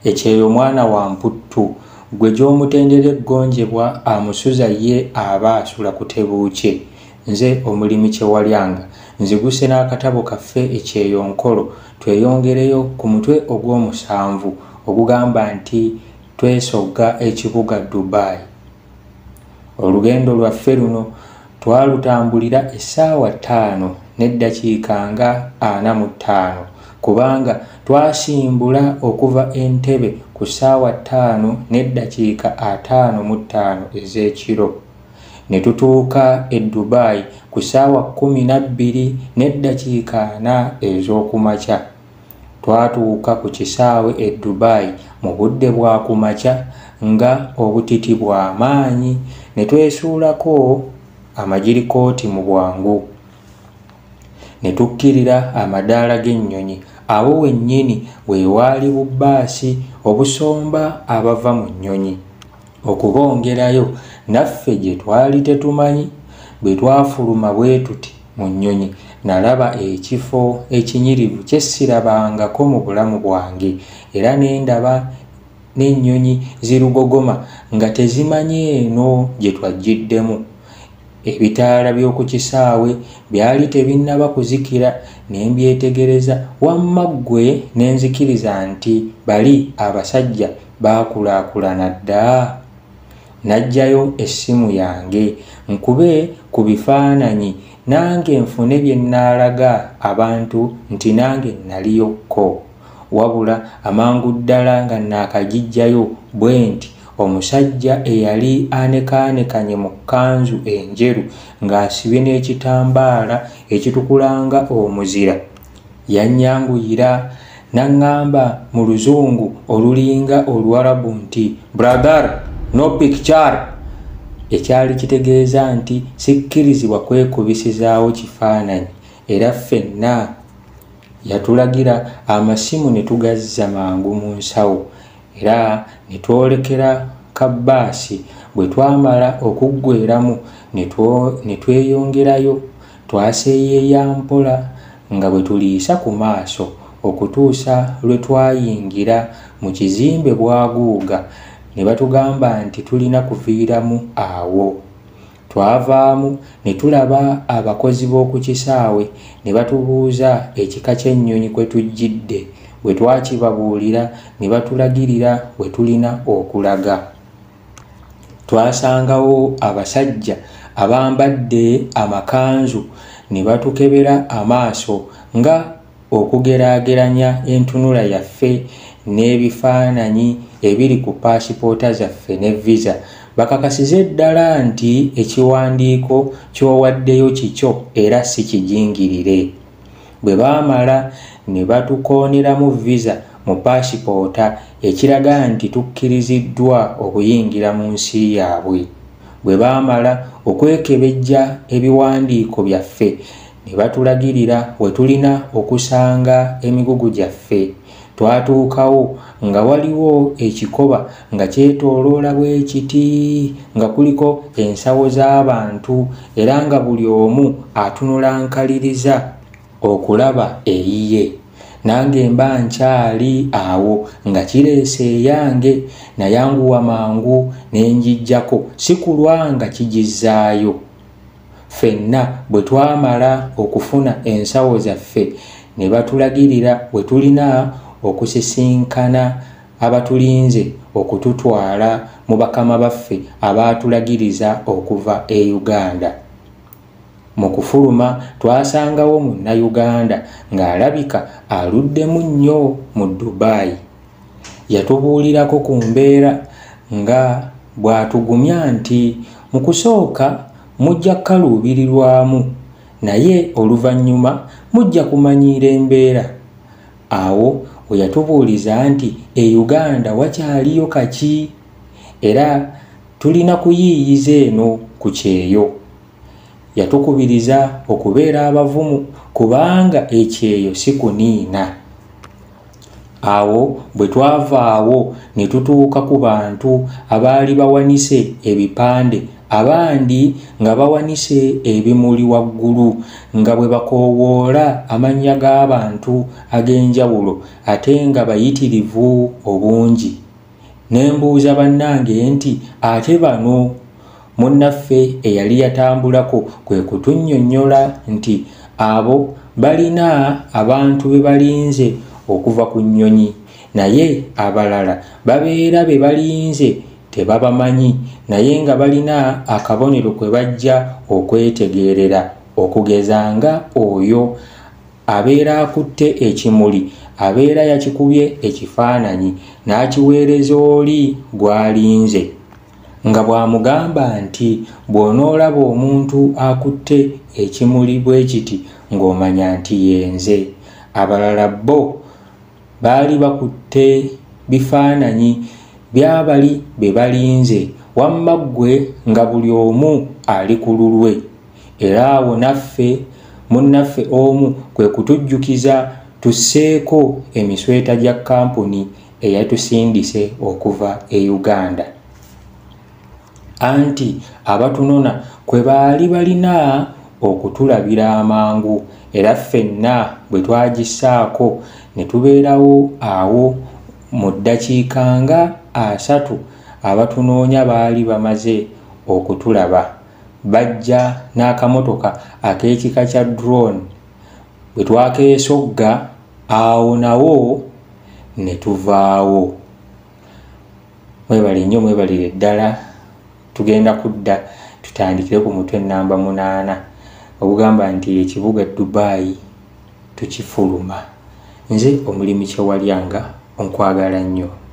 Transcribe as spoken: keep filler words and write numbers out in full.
ekyeyo mwana wa mputtu gwe gy'omutendera eggonjebwa amusuza ye aba asula ku tebuukye. Nze omulimi Kyewalyanga nziguse n'akatabo kaffe ekyeyo nkolo tweyongereyo ku mutwe ogw'omusanvu ogugamba nti twesogga ekibuga Dubai. Olugendo lwaffe luno twalutambulira essaawa ttaano n'eddakiika nga ana mu ttaano kubanga twasimbula okuva Entebbe ku ssaawa ttaano n'eddakiika ataano mu ttaano ez'ekiro ne tutuuka e Dubai ku ssaawa kkumi na bbiri n'eddakiika ana ez'okumakya. Twatuuka ku kisaawe e Dubai mu budde bwa kumakya nga obutiti bwa maanyi ne twesuulako amagirikooti mu bwangu ne tukkirira amadaala g'ennyonyi awo wennyini weewaali bubbaasi obusomba abava mu nnyonyi. Okubongerayo naffe gye twali tetumanyi bwe twafuluma bwe tuti mu nnyonyi nalaba ekifo ekinyirivu kye sirabangako mu bulamu bwange era ne ndaba n'ennyonyi zirugogoma nga tezimanyi eno gye twajjiddemu. Ebitaala by'oku kisaawe byali tebinnaba kuzikira ne mbyetegereza wamma ggwe ne nzikiriza nti bali abasajja baakulaakulana dda. Najjayo essimu yange nkube ku bifaananyi nange nfune bye nnaalaga abantu nti nange naliyokko, wabula amangu ddala nga naakagijjayo bwe nti omusajja eyali anekaanekanye mu kkanzu enjeru ng'asibye n'ekitambaala ekitukulanga omuzira yannyanguyira n'aŋŋamba mu luzungu olulinga Oluwarabu nti brother no picture, ekyali kitegeeza nti sikkirizibwa kwekubisizaawo kifaananyi era ffenna yatulagira amasimu ne tugazza mangu mu nsawo era ne twolekera kabbaasi. Bwe twamala okuggweeramu ne tweyongerayo twaseeyeeya mpola nga bwe tuliisa ku maaso okutuusa lwe twayingira mu kizimbe Bwaguuga ne batugamba nti tulina kuviiramu awo. Twavaamu ne tulaba abakozi b'oku kisaawe ne batubuuza ekika ky'ennyonyi kwe tujjidde. Bwe twakibabuulira ne batulagirira bwe tulina okulaga. Twasangawo abasajja abambadde amakanzu ne batukebera amaaso nga okugeraageranya entunula yaffe n'ebifaananyi ebiri ku paasipoota zaffe ne visa bakakasize ddala nti ekiwandiiko ky'owaddeyo kikyo era si kijingirire. Bwe baamala ne batukooneramu visa mu paasipoota ekiraga nti tukkiriziddwa okuyingira mu nsi yaabwe. Bwe baamala okwekebejja ebiwandiiko byaffe ne batulagirira we tulina okusanga emigugu gyaffe. Twatuukawo nga waliwo ekikoba nga kyetooloola bwe kiti nga kuliko ensawo z'abantu era nga buli omu atunula nkaliriza okulaba eyiye. Nange mba nkyali awo nga kireese eyange nayanguwa mangu ne njijjako si kulwa nga kigizzaayo. Ffenna bwe twamala okufuna ensawo zaffe ne batulagirira bwe tulina okusisinkana abatulinze okututwala mu bakama baffe abaatulagiriza okuva e Uganda. Mu kufuluma twasangawo Munnayuganda ng'alabika aluddemu nnyo mu Dubai. Yatubuulirako ku mbeera nga bw'atugumya nti mu kusooka mujja kkaluubirirwamu naye oluvannyuma mujja kumanyiira embeera. Awo we yatubuuliza nti e Uganda wakyaliyo kaki era tulina kuyiiyiza eno ku kyeyo. Yatukubiriza okubeera abavumu kubanga ekyeyo si kuniina. Awo bwe twavaawo ne tutuuka ku bantu abaali bawanise ebipande abandi nga bawanise ebimuli waggulu nga bwe bakoowoola amannya g'abantu ag'enjawulo ate nga bayitirivu obungi. Ne mbuuza bannange nti ate bano munnaffe eyali yatambulako kwe kutunnyonnyola nti abo balina abantu be balinze okuva ku nnyonyi, naye abalala babeera be balinze tebabamanyi naye nga balina akabonero kwe bajja okwetegeerera, okugeza nga oyo abeera akutte ekimuli abeera yakikubye ekifaananyi n'akiweereza oli gw'alinze nga bw'amugamba nti bw'onoolaba omuntu akutte ekimuli bwe kiti ng'omanya nti yenze. Abalala bo baali bakutte bifaananyi by'abali be balinze, wamma ggwe nga buli omu ali ku lulwe. Era awo naffe munnaffe omu kwe kutujjukiza tusseeko emisweta gya kampuni eyatusindise okuva e Uganda. Anti abatunona kwe baali balina okutulabira amangu, era ffenna bwe twagissaako ne tubeerawo awo mu ddakiika nga asatu abatunoonya baali bamaze okutulaba. Bajja n'akamotoka ak'ekika kya drone, bwe twakeesogga awo nawo ne tuvaawo. Mwebale nnyo, mwebalire ddala. Tugenda kudda tutandikire ku mutwe namba munaana ogugamba nti ekibuga Dubai tukifuluma. Nze omulimi Kyewalyanga, onkwagala nnyo.